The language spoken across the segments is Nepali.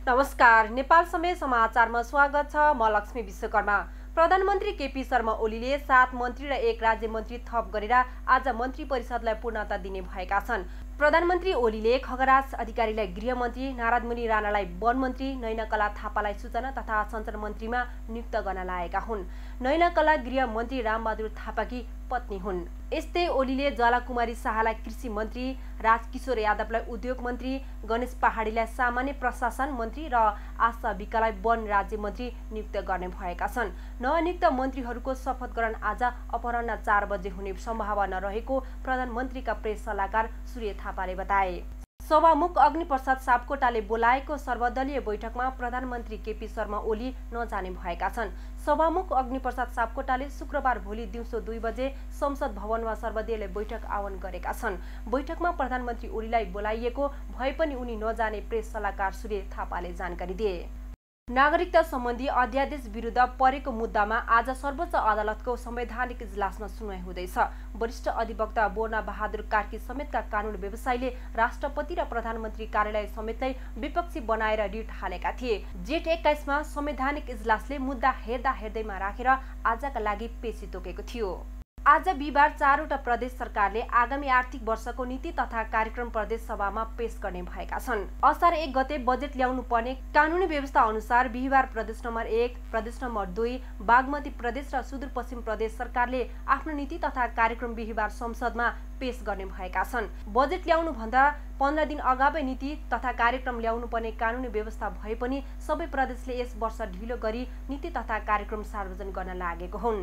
नमस्कार, नेपाल समय समाचारमा स्वागत छ। म लक्ष्मी विश्वकर्मा। प्रधानमन्त्री केपी शर्मा ओलीले 7 मन्त्री र 1 राज्य मन्त्री थप गरेर आज मन्त्री परिषदलाई पूर्णता दिने भएका छन्। प्रधानमन्त्री ओलीले खगराज अधिकारीलाई गृहमन्त्री, नारदमुनि राणालाई वनमन्त्री, नयनाकला थापालाई सूचना तथा सञ्चार मन्त्रीमा नियुक्त गर्न लागेका हुन्। नयनाकला गृहमन्त्री रामबहादुर थापाकी पत्नी हुन्। यस्तै ओलीले ज्वालाकुमारी शाहलाई कृषि मन्त्री, राजकिशोर यादवलाई उद्योग मन्त्री, गणेश पहाडीलाई सामान्य प्रशासन मन्त्री र आशा विकालाई वन राज्य मन्त्री नियुक्त गर्ने भएका छन्। नवनियुक्त मन्त्रीहरूको शपथ ग्रहण आज अपराह्न 4 बजे हुने सम्भावना रहेको प्रधानमन्त्रीका प्रेस सल्लाहकार सूर्य थापाले बताए। सभामुख अग्निप्रसाद सापकोटाले बोलाएको सर्वदलीय बैठकमा प्रधानमन्त्री केपी शर्मा ओली नजाने भएका छन्। सभामुख अग्निप्रसाद सापकोटाले शुक्रबार भोलि दिउँसो 2 बजे संसद भवनमा सर्वदलीय बैठक आह्वान गरेका छन्। बैठकमा प्रधानमन्त्री ओलीलाई बोलाइएको भए पनि उनी नजाने प्रेस सल्लाहकार सूर्य थापाले जानकारी दिए। नागरिकता सम्बन्धी अध्यादेश विरुद्ध परेको मुद्दामा आज सर्वोच्च अदालतको संवैधानिक इजलासमा सुनवाई हुँदैछ। वरिष्ठ अधिवक्ता बोर्ना बहादुर कार्की समेतका कानुन व्यवसायीले राष्ट्रपति र प्रधानमन्त्री कार्यालय समेतलाई विपक्षी बनाएर रिट हालेका थिए। जेठ 21 मा संवैधानिक इजलासले मुद्दा हेर्दैमा राखेर आजका लागि पेशी तोकेको थियो। आज बिहिबार 4 वटा प्रदेश सरकारले आगामी आर्थिक वर्षको नीति तथा कार्यक्रम प्रदेश सभामा पेश गर्ने भएका छन्। असार 1 गते बजेट ल्याउनु पर्ने कानुनी व्यवस्था अनुसार बिहिबार प्रदेश नम्बर 1, प्रदेश नम्बर 2, बागमती प्रदेश र सुदूरपश्चिम प्रदेश सरकारले आफ्नो नीति तथा कार्यक्रम बिहिबार संसदमा पेश गर्ने भएका छन्। बजेट ल्याउनु भन्दा 15 दिन अगावै नीति तथा कार्यक्रम ल्याउनु पर्ने कानुनी व्यवस्था भए पनि सबै प्रदेशले यस वर्ष ढिलो गरी नीति तथा कार्यक्रम सार्वजनिक गर्न लागेको हुन्।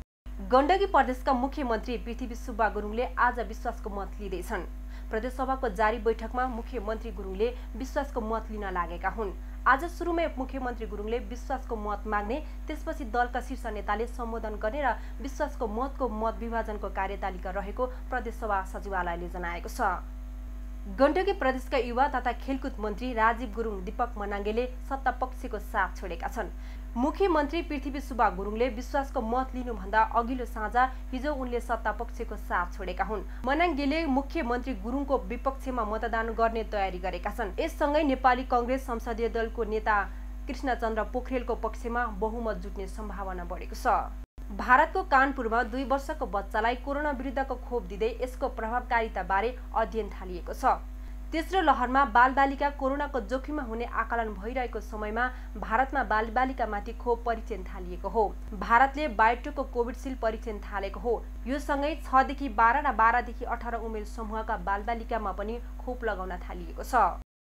गण्डकी प्रदेशका मुख्यमन्त्री पृथ्वी सुब्बा गुरुङले आज विश्वासको मत लिँदैछन्। प्रदेशसभाको जारी बैठकमा मुख्यमन्त्री गुरुङले विश्वासको मत लिन लागेका हुन्। आज सुरुमै मुख्यमन्त्री गुरुङले विश्वासको मत माग्ने, त्यसपछि दलका शीर्ष नेताले सम्बोधन गर्ने र विश्वासको मतको मत विभाजनको कार्यतालिका रहेको प्रदेशसभा सचिवालयले जनाएको छ। गण्डकी प्रदेशका युवा तथा खेलकुद मन्त्री राजीव गुरुङ दीपक मनाङ्गेले सत्तापक्षको साथ छोडेका छन्। मुख्यमन्त्री पृथ्वी सुब्बा गुरुङले विश्वासको मत लिनुभन्दा अघिल्लो साँझ हिजो उनले सत्तापक्षको साथ छोडेका हुन्। मनाङ्गेले मुख्यमन्त्री गुरुङको विपक्षमा मतदान गर्ने तयारी गरेका छन्। यससँगै नेपाली कांग्रेस संसदीय दलको नेता कृष्णचन्द्र पोखरेलको पक्षमा बहुमत जुट्ने सम्भावना बढेको छ। भारतको कानपुरमा 2 वर्षको बच्चालाई कोरोना विरुद्धको खोप दिँदै यसको प्रभावकारिता बारे अध्ययन थालिएको छ। तेस्रो लहरमा बालबालिका कोरोनाको जोखिममा हुने आकलन भइरहेको समयमा भारतमा बालबालिकामाथि खोप परीक्षण थालिएको हो। भारतले बायोटेकको कोभिडशील्ड परीक्षण थालेको हो। यो सँगै 6 देखि 12 र 12 देखि 18 उमेर समूहका बालबालिकामा पनि खोप लगाउन थालिएको छ।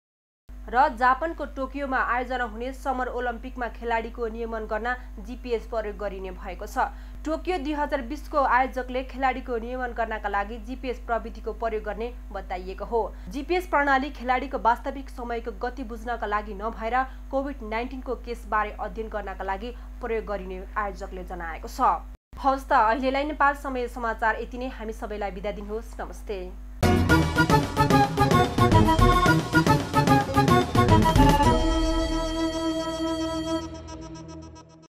र जापानको टोकियोमा आयोजना हुने समर ओलम्पिकमा खेलाडीको नियमन गर्न जीपीएस प्रयोग गरिने भएको छ। टोकियो 2020 को आयोजकले खेलाडीको नियमन गर्नका लागि जीपीएस प्रविधिको प्रयोग गर्ने बताइएको हो। जीपीएस प्रणाली खेलाडीको वास्तविक समयको गति बुझ्नका लागि नभएर कोभिड-19 को केसबारे अध्ययन गर्नका लागि प्रयोग गरिने आयोजकले जनाएको छ। हवस् त अहिलेलाई नेपाल समय समाचार यति नै। हामी सबैलाई बिदा दिनुहोस्। नमस्ते।